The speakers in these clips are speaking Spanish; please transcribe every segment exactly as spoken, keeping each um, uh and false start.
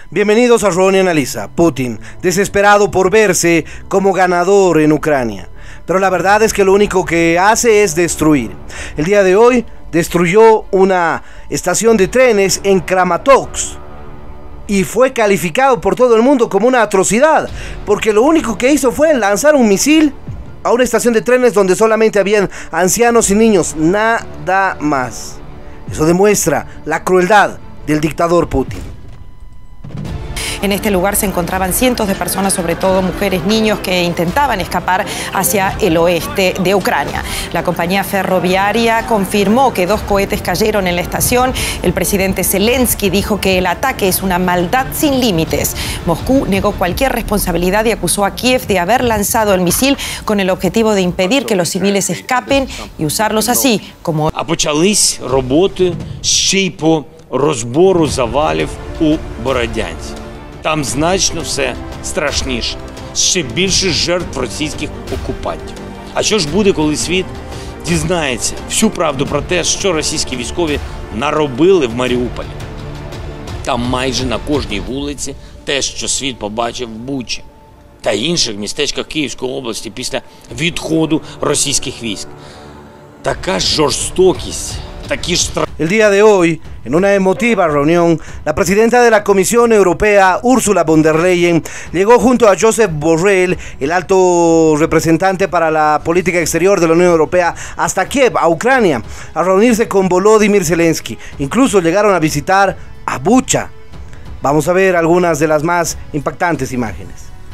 Bienvenidos a Ronnie Analiza. Putin, desesperado por verse como ganador en Ucrania. Pero la verdad es que lo único que hace es destruir. El día de hoy destruyó una estación de trenes en Kramatorsk y fue calificado por todo el mundo como una atrocidad, porque lo único que hizo fue lanzar un misil a una estación de trenes donde solamente habían ancianos y niños, nada más. Eso demuestra la crueldad del dictador Putin. En este lugar se encontraban cientos de personas, sobre todo mujeres, niños, que intentaban escapar hacia el oeste de Ucrania. La compañía ferroviaria confirmó que dos cohetes cayeron en la estación. El presidente Zelensky dijo que el ataque es una maldad sin límites. Moscú negó cualquier responsabilidad y acusó a Kiev de haber lanzado el misil con el objetivo de impedir que los civiles escapen y usarlos así como... А почались роботи ще й по розбору завалів у Бородянці. Там значно все страшніше, ще більше жертв російських окупантів. А що ж буде, коли світ дізнається всю правду про те, що російські військові наробили в Маріуполі? Там майже на кожній вулиці те, що світ побачив в Бучі та інших містечках Київської області після відходу російських військ. Така жорстокість. El día de hoy, en una emotiva reunión, la presidenta de la Comisión Europea, Ursula von der Leyen, llegó junto a Josep Borrell, el alto representante para la política exterior de la Unión Europea, hasta Kiev, a Ucrania, a reunirse con Volodymyr Zelensky. Incluso llegaron a visitar a Bucha. Vamos a ver algunas de las más impactantes imágenes.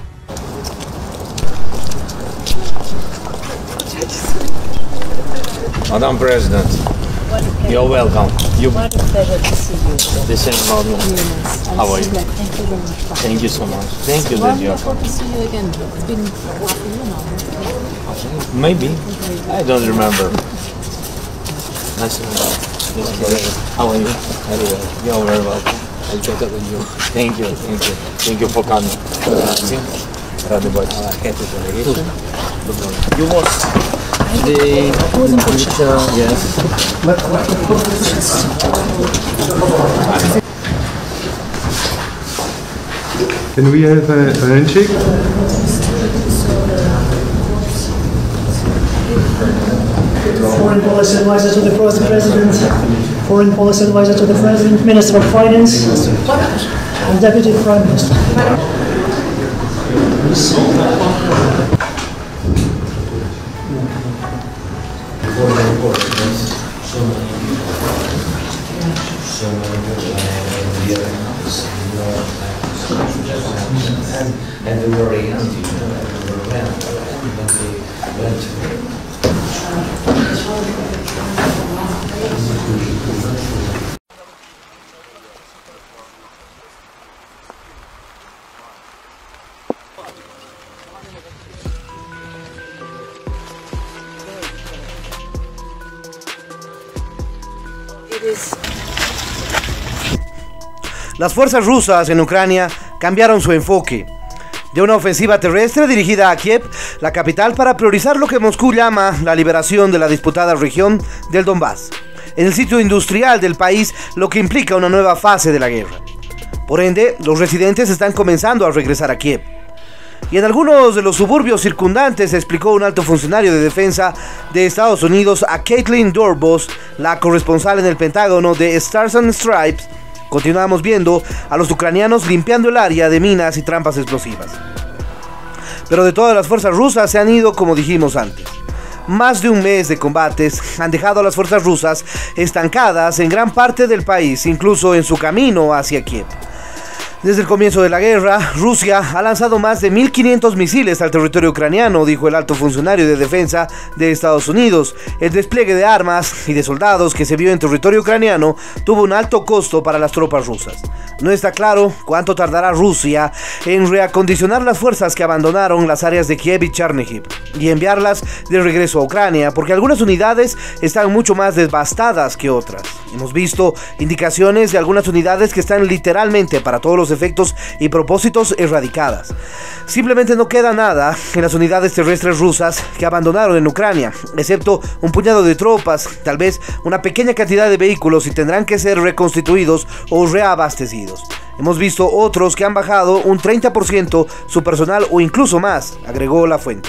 Madam President, you're welcome. You... What a pleasure to see you. The same, Madam. How are you? Thank you very much. Thank you so much. Thank you that you're Wonderful to see you again. It's been half a year now. Maybe. I don't remember. Nice to meet you. How are you? Very well. You're very welcome. I'll check up with you. Thank you. Thank you. Thank you for coming. Rady bądź. You was the picture, yes. Can we have a, a handshake? Foreign Policy Advisor to the President, Foreign Policy Advisor to the President, Minister of Finance, and Deputy Prime Minister. And they were young, they were young, when they went to Las fuerzas rusas en Ucrania cambiaron su enfoque de una ofensiva terrestre dirigida a Kiev, la capital, para priorizar lo que Moscú llama la liberación de la disputada región del Donbass, en el sitio industrial del país, lo que implica una nueva fase de la guerra. Por ende, los residentes están comenzando a regresar a Kiev. Y en algunos de los suburbios circundantes, explicó un alto funcionario de defensa de Estados Unidos a Caitlin Dorbos, la corresponsal en el Pentágono de Stars and Stripes. Continuamos viendo a los ucranianos limpiando el área de minas y trampas explosivas. Pero de todas las fuerzas rusas se han ido, como dijimos antes. Más de un mes de combates han dejado a las fuerzas rusas estancadas en gran parte del país, incluso en su camino hacia Kiev. Desde el comienzo de la guerra, Rusia ha lanzado más de mil quinientos misiles al territorio ucraniano, dijo el alto funcionario de defensa de Estados Unidos. El despliegue de armas y de soldados que se vio en territorio ucraniano tuvo un alto costo para las tropas rusas. No está claro cuánto tardará Rusia en reacondicionar las fuerzas que abandonaron las áreas de Kiev y Chernihiv y enviarlas de regreso a Ucrania, porque algunas unidades están mucho más devastadas que otras. Hemos visto indicaciones de algunas unidades que están literalmente, para todos los efectos y propósitos erradicadas. Simplemente no queda nada en las unidades terrestres rusas que abandonaron en Ucrania, excepto un puñado de tropas, tal vez una pequeña cantidad de vehículos, y tendrán que ser reconstituidos o reabastecidos. Hemos visto otros que han bajado un treinta por ciento su personal o incluso más, agregó la fuente.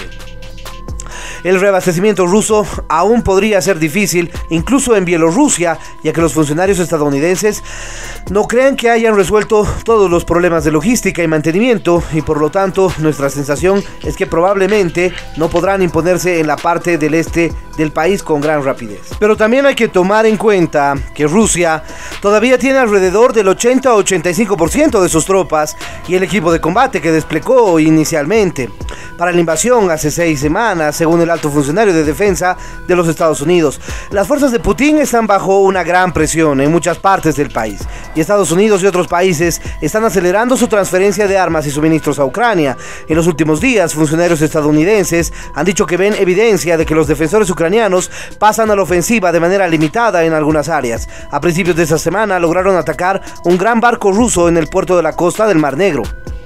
El reabastecimiento ruso aún podría ser difícil, incluso en Bielorrusia, ya que los funcionarios estadounidenses no creen que hayan resuelto todos los problemas de logística y mantenimiento, y por lo tanto nuestra sensación es que probablemente no podrán imponerse en la parte del este del país con gran rapidez. Pero también hay que tomar en cuenta que Rusia todavía tiene alrededor del ochenta a ochenta y cinco por ciento de sus tropas y el equipo de combate que desplegó inicialmente para la invasión hace seis semanas, según el alto funcionario de defensa de los Estados Unidos. Las fuerzas de Putin están bajo una gran presión en muchas partes del país, y Estados Unidos y otros países están acelerando su transferencia de armas y suministros a Ucrania. En los últimos días, funcionarios estadounidenses han dicho que ven evidencia de que los defensores ucranianos pasan a la ofensiva de manera limitada en algunas áreas. A principios de esta semana lograron atacar un gran barco ruso en el puerto de la costa del Mar Negro.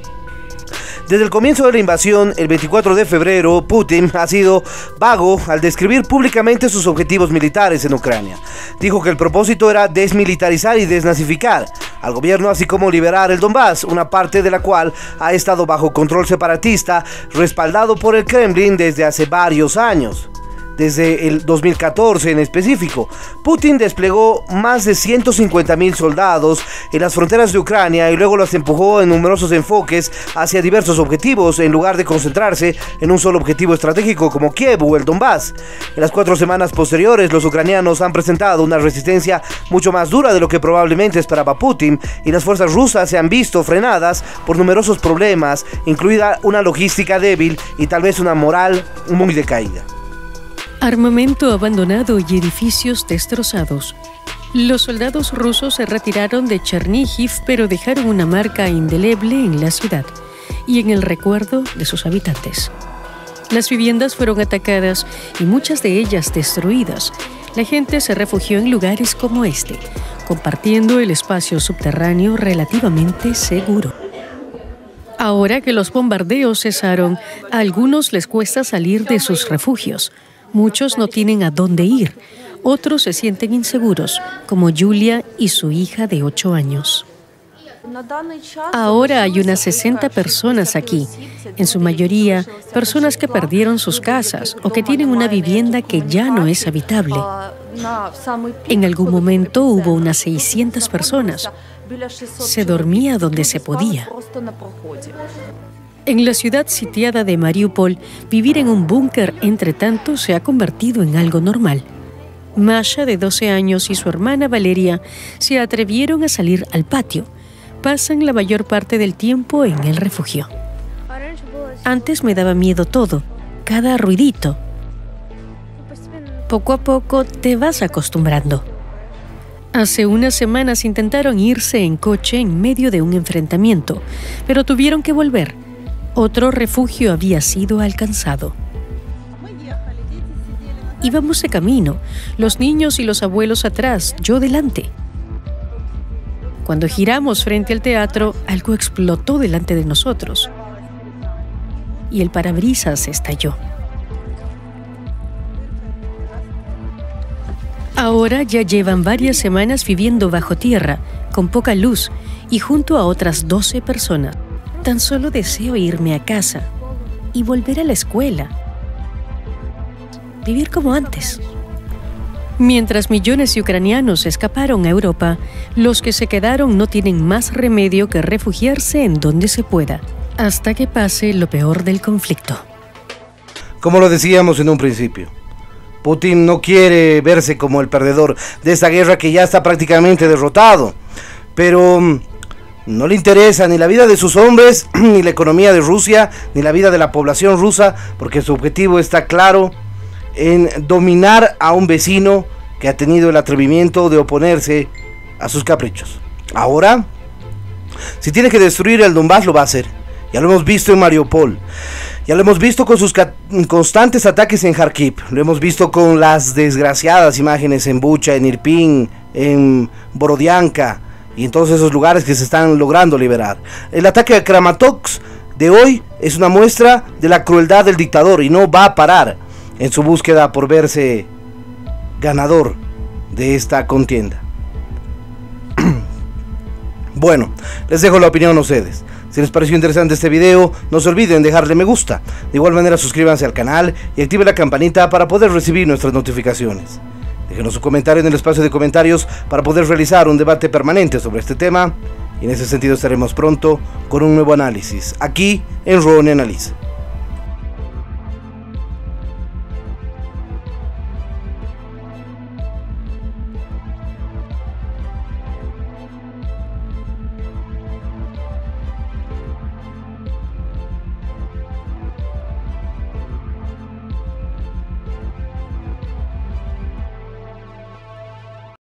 Desde el comienzo de la invasión, el veinticuatro de febrero, Putin ha sido vago al describir públicamente sus objetivos militares en Ucrania. Dijo que el propósito era desmilitarizar y desnazificar al gobierno, así como liberar el Donbass, una parte de la cual ha estado bajo control separatista, respaldado por el Kremlin desde hace varios años. Desde el dos mil catorce en específico, Putin desplegó más de ciento cincuenta mil soldados en las fronteras de Ucrania y luego los empujó en numerosos enfoques hacia diversos objetivos en lugar de concentrarse en un solo objetivo estratégico como Kiev o el Donbass. En las cuatro semanas posteriores, los ucranianos han presentado una resistencia mucho más dura de lo que probablemente esperaba Putin, y las fuerzas rusas se han visto frenadas por numerosos problemas, incluida una logística débil y tal vez una moral muy decaída. Armamento abandonado y edificios destrozados. Los soldados rusos se retiraron de Chernihiv, pero dejaron una marca indeleble en la ciudad y en el recuerdo de sus habitantes. Las viviendas fueron atacadas y muchas de ellas destruidas. La gente se refugió en lugares como este, compartiendo el espacio subterráneo relativamente seguro. Ahora que los bombardeos cesaron, a algunos les cuesta salir de sus refugios. Muchos no tienen a dónde ir, otros se sienten inseguros, como Julia y su hija de ocho años. Ahora hay unas sesenta personas aquí, en su mayoría personas que perdieron sus casas o que tienen una vivienda que ya no es habitable. En algún momento hubo unas seiscientas personas. Se dormía donde se podía. En la ciudad sitiada de Mariupol, vivir en un búnker entre tanto se ha convertido en algo normal. Masha, de doce años, y su hermana Valeria se atrevieron a salir al patio. Pasan la mayor parte del tiempo en el refugio. Antes me daba miedo todo, cada ruidito. Poco a poco te vas acostumbrando. Hace unas semanas intentaron irse en coche en medio de un enfrentamiento, pero tuvieron que volver. Otro refugio había sido alcanzado. Íbamos de camino, los niños y los abuelos atrás, yo delante. Cuando giramos frente al teatro, algo explotó delante de nosotros y el parabrisas estalló. Ahora ya llevan varias semanas viviendo bajo tierra, con poca luz y junto a otras doce personas. Tan solo deseo irme a casa y volver a la escuela. Vivir como antes. Mientras millones de ucranianos escaparon a Europa, los que se quedaron no tienen más remedio que refugiarse en donde se pueda, hasta que pase lo peor del conflicto. Como lo decíamos en un principio, Putin no quiere verse como el perdedor de esta guerra que ya está prácticamente derrotado, pero no le interesa ni la vida de sus hombres, ni la economía de Rusia, ni la vida de la población rusa, porque su objetivo está claro en dominar a un vecino que ha tenido el atrevimiento de oponerse a sus caprichos. Ahora, si tiene que destruir el Donbass, lo va a hacer. Ya lo hemos visto en Mariupol, ya lo hemos visto con sus constantes ataques en Kharkiv, lo hemos visto con las desgraciadas imágenes en Bucha, en Irpin, en Borodianka, y en todos esos lugares que se están logrando liberar. El ataque a Kramatorsk de hoy es una muestra de la crueldad del dictador y no va a parar en su búsqueda por verse ganador de esta contienda. Bueno, les dejo la opinión a ustedes. Si les pareció interesante este video, no se olviden dejarle me gusta. De igual manera suscríbanse al canal y activen la campanita para poder recibir nuestras notificaciones. Déjenos su comentario en el espacio de comentarios para poder realizar un debate permanente sobre este tema. Y en ese sentido estaremos pronto con un nuevo análisis, aquí en Ronnie Analiza.